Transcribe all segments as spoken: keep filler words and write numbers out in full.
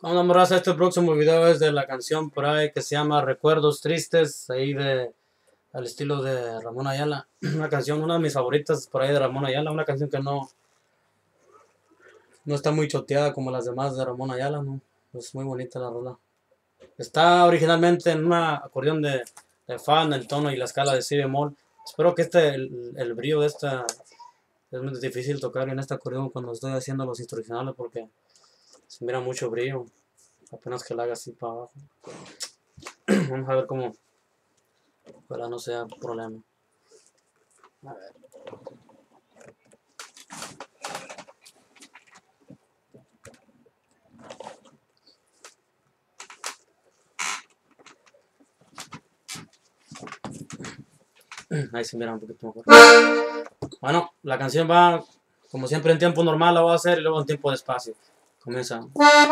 Vamos a hacer este próximo video es de la canción por ahí que se llama Recuerdos Tristes, ahí de al estilo de Ramón Ayala. Una canción, una de mis favoritas por ahí de Ramón Ayala, una canción que no no está muy choteada como las demás de Ramón Ayala, ¿no? Es muy bonita la rola. Está originalmente en una acordeón de, de fa en el tono y la escala de si bemol. Espero que este el, el brillo de esta es muy difícil tocar en este acordeón cuando estoy haciendo los instruccionales porque se mira mucho brillo, apenas que la haga así para abajo. Vamos a ver cómo, para no sea problema. A ver. Ahí se mira un poquito mejor. Bueno, la canción va como siempre en tiempo normal, la voy a hacer y luego en tiempo despacio. Comienza.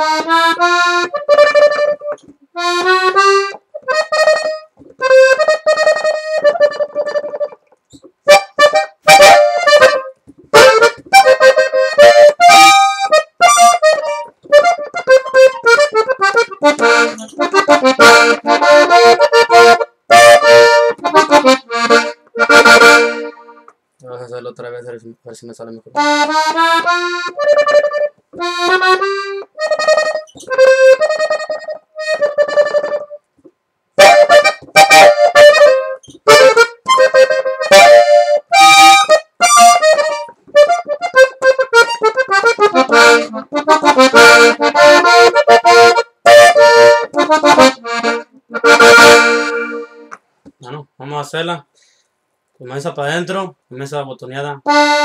Vamos a hacerlo otra vez, a ver si, a ver si me sale mejor. Bueno, vamos a hacerla. Comienza para adentro, comienza botoneada.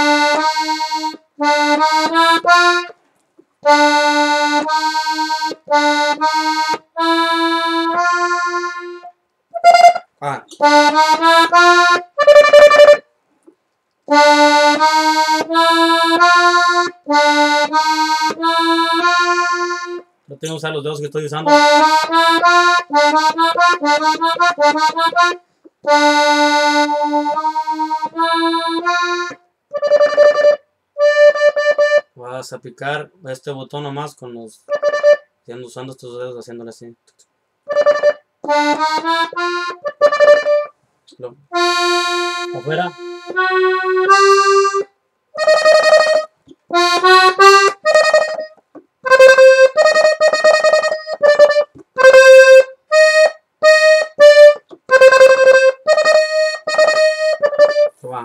Ah. Yo tengo que usar los dedos que estoy usando. Vas a picar este botón nomás con los, usando estos dedos, haciéndole así. Lo, afuera. Va.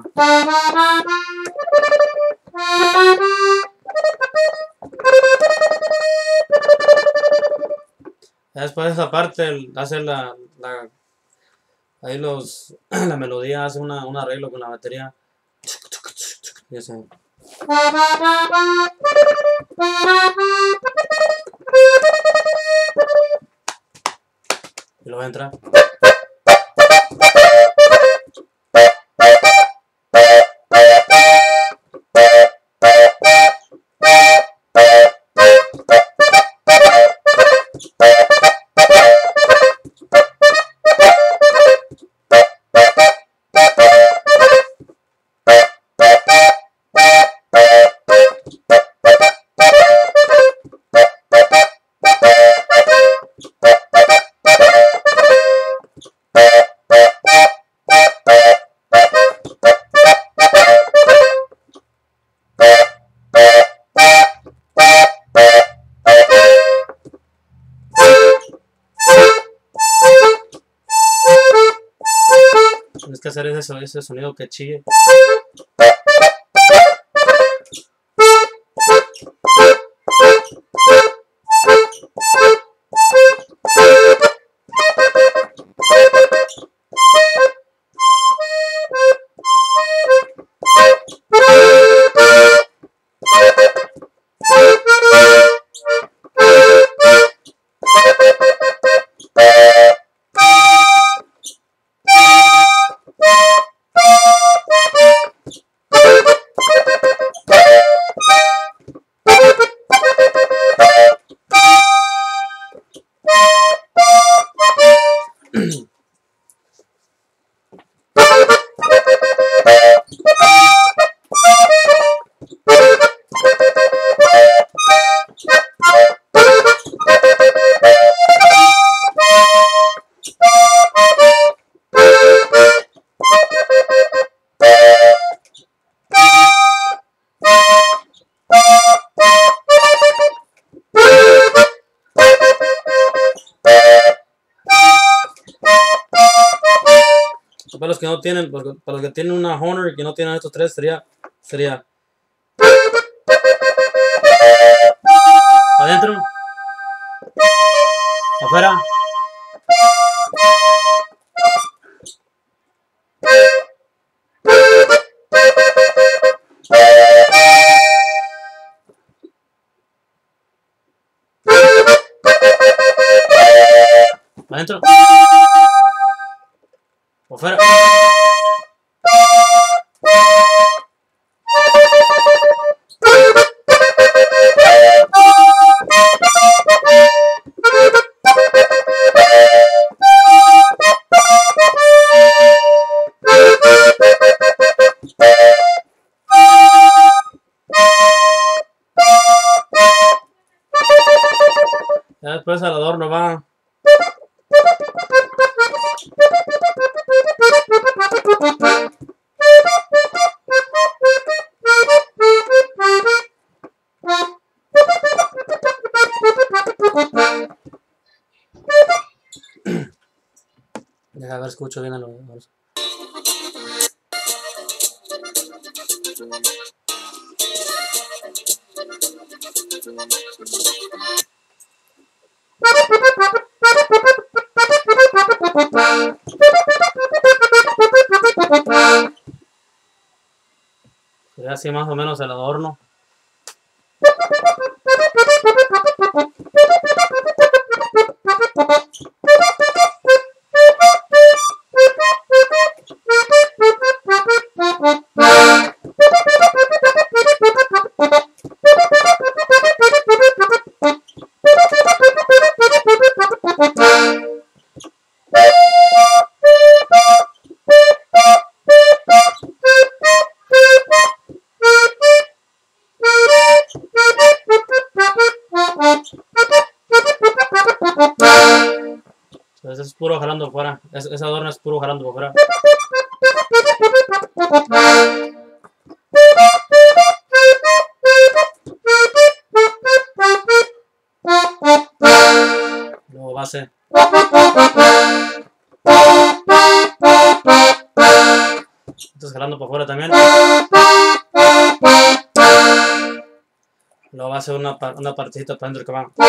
Después de esa parte hace la, la ahí los la melodía hace una, un arreglo con la batería. Y ese. Y luego entra. Tienes que hacer ese, ese sonido que chille. para los que no tienen, para los que tienen una Honor y que no tienen estos tres, sería, sería adentro, afuera, adentro, afuera. Ya después al adorno va. Deja ver, escucho bien a lo mejor. Sería así más o menos el adorno. Entonces es puro jalando afuera. Ese, ese adorno es puro jalando afuera. Luego base. Entonces jalando para afuera también. Luego va a ser una, una partecita para dentro que va.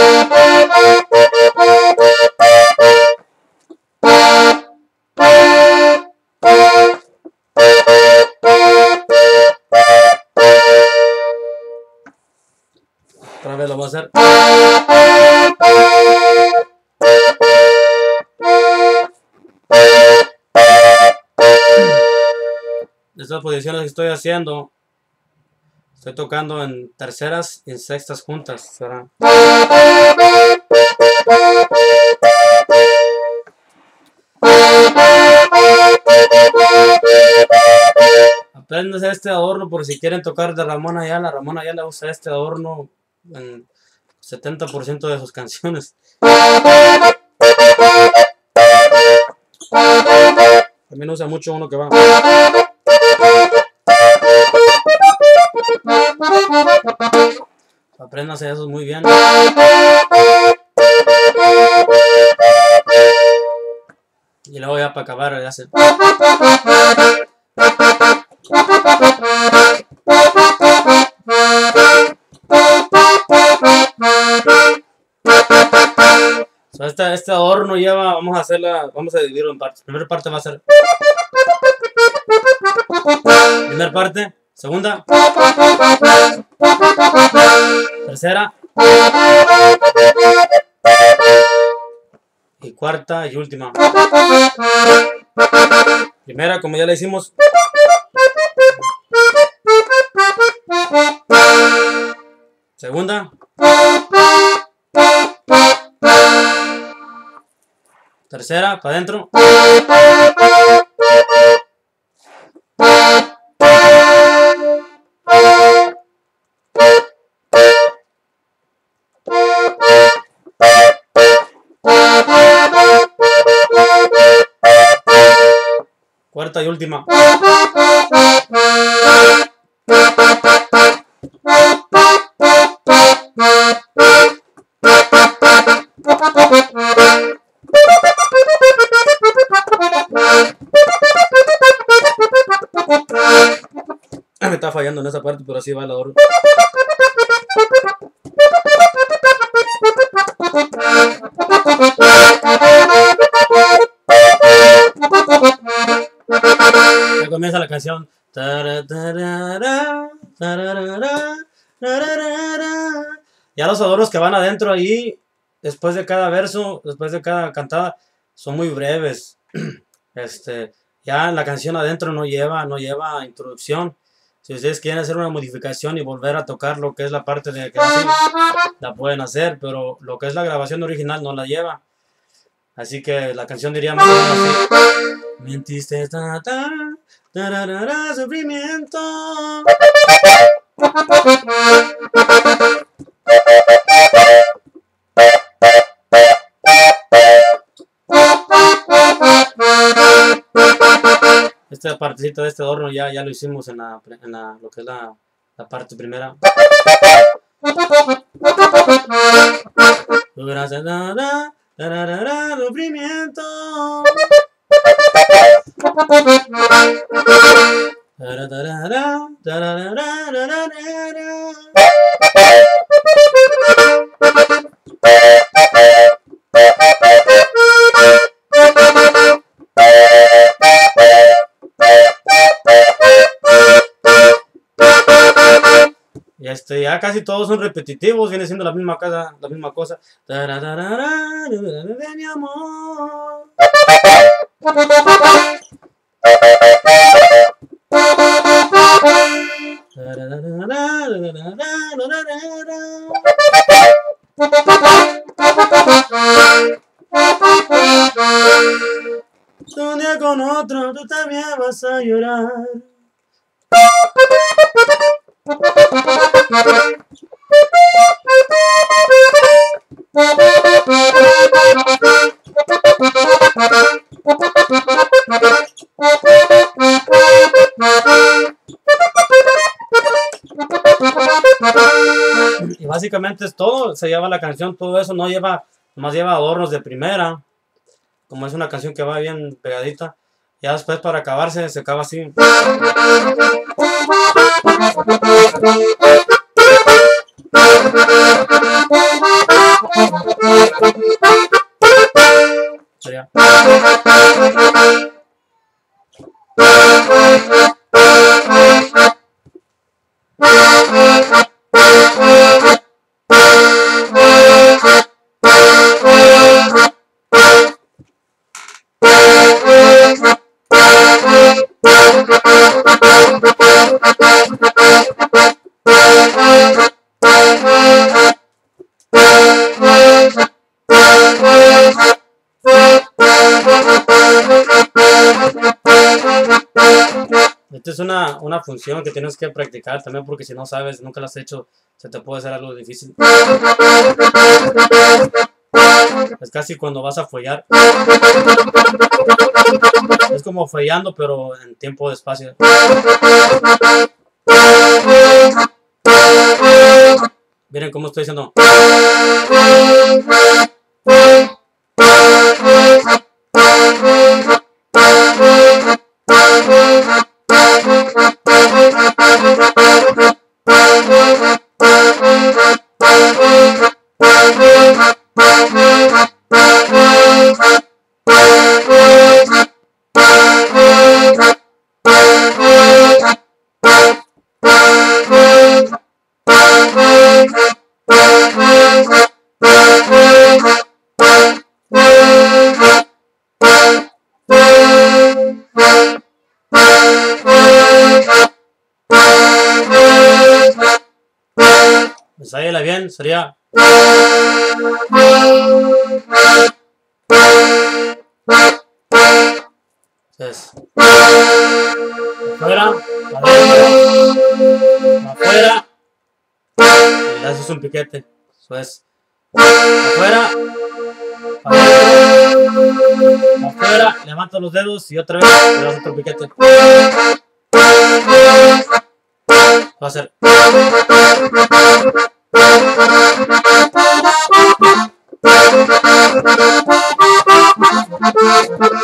Otra vez lo voy a hacer. Estas posiciones que estoy haciendo, estoy tocando en terceras y en sextas juntas, ¿será? Apréndanse este adorno por si quieren tocar de Ramón Ayala. Ramón Ayala usa este adorno en setenta por ciento de sus canciones. También usa mucho uno que va. Apréndanse eso muy bien. Y luego ya para acabar ya se... So, este, este adorno lleva, vamos a hacerla, vamos a dividirlo en partes. Primera parte va a ser... Primera parte, segunda, tercera y cuarta y última. Primera, como ya la hicimos. Segunda. Tercera, para adentro. Cuarta y última. fallando en esa parte, pero así va el adorno. Ya comienza la canción. Ya los adornos que van adentro ahí, después de cada verso, después de cada cantada, son muy breves. Este, ya la canción adentro no lleva, no lleva introducción. Si ustedes quieren hacer una modificación y volver a tocar lo que es la parte de que así, la pueden hacer, pero lo que es la grabación original no la lleva. Así que la canción diría más o menos así. Mentiste, ta, ta, tararara, sufrimiento. Esta partecita de este adorno ya, ya lo hicimos en, la, en la, lo que es la, la parte primera. Sufrimiento. Y este, ya casi todos son repetitivos, viene siendo la misma cosa, la misma cosa. De mi amor. Un día con otro, tú también vas a llorar. Y básicamente es todo, se lleva la canción, todo eso no lleva, nomás lleva adornos de primera, como es una canción que va bien pegadita, ya después para acabarse se acaba así. Sería. Esta es una, una función que tienes que practicar también, porque si no sabes, nunca la has hecho, se te puede hacer algo difícil. Es casi cuando vas a follar. Es como follando, pero en tiempo de espacio. Miren cómo estoy diciendo. Pues ahí la bien, sería. Entonces, afuera, adentro, afuera, y le haces un piquete. Eso es. Afuera, adentro, afuera, levanta los dedos y otra vez le das otro piquete. Va a ser.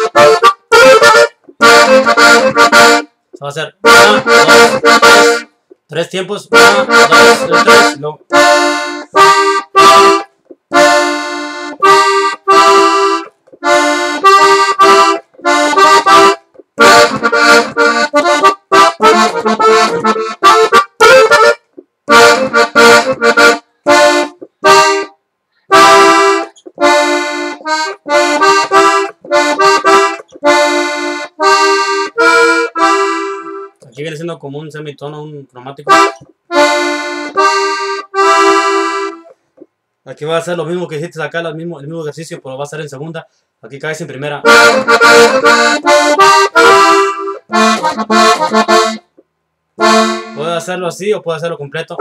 Va a ser. uno, dos, tres, tiempos. uno, dos, tres, no. Aquí viene siendo como un semitono, un cromático. Aquí va a ser lo mismo que hiciste acá, el mismo, el mismo ejercicio, pero va a ser en segunda. Aquí caes en primera. Puedes hacerlo así o puedes hacerlo completo.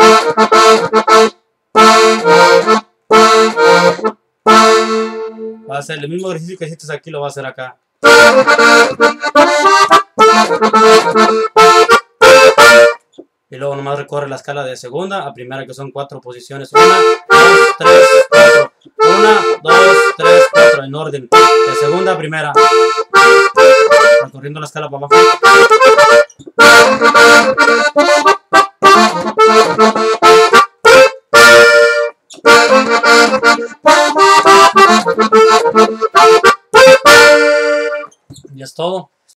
Va a ser el mismo ejercicio que hiciste aquí, lo va a hacer acá. Y luego nomás recorre la escala de segunda a primera, que son cuatro posiciones. Una, dos, tres, cuatro. Una, dos, tres, cuatro. En orden. De segunda a primera. Recorriendo la escala para abajo.